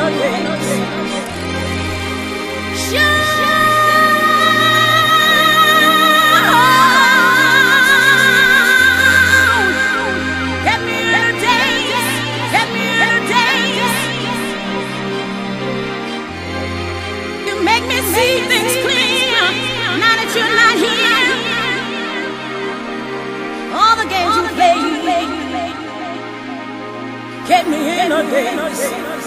a daze. Get me in a daze. Get me in a daze. You make me see things clear now that you're not here. All the games you play, get me in a daze.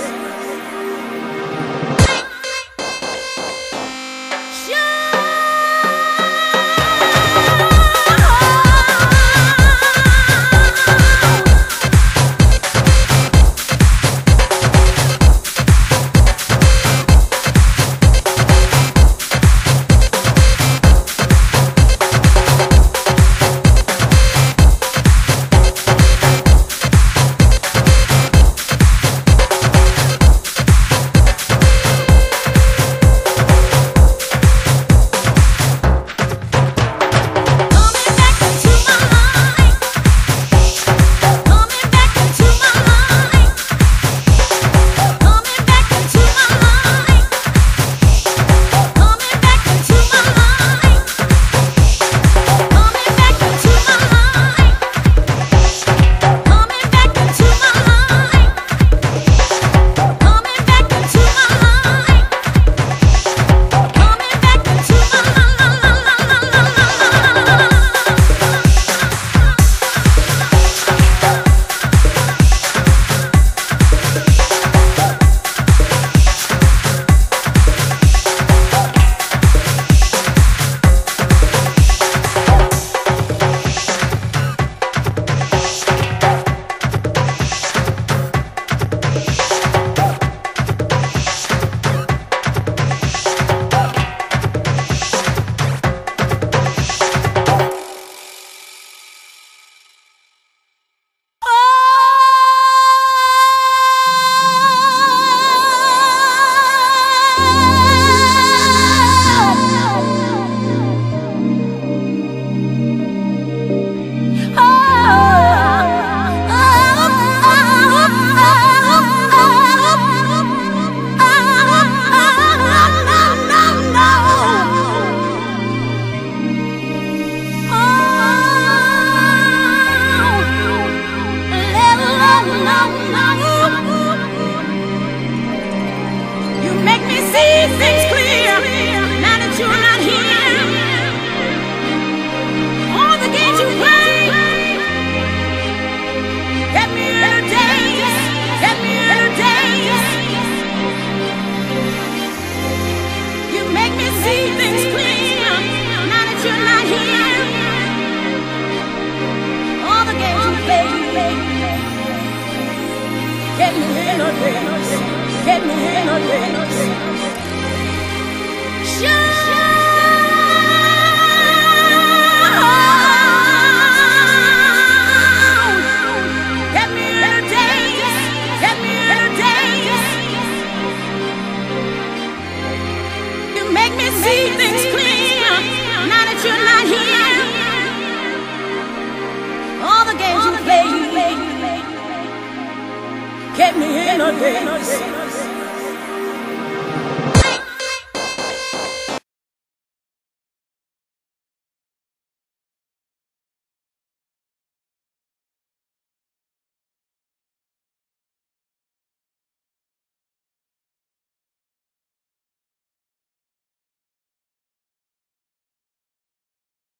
Get me in a daze. Get me in a daze. Get me in a daze. Get me in a daze. You make me see things clear now that you're not here. All the games you play. Get me in a daze.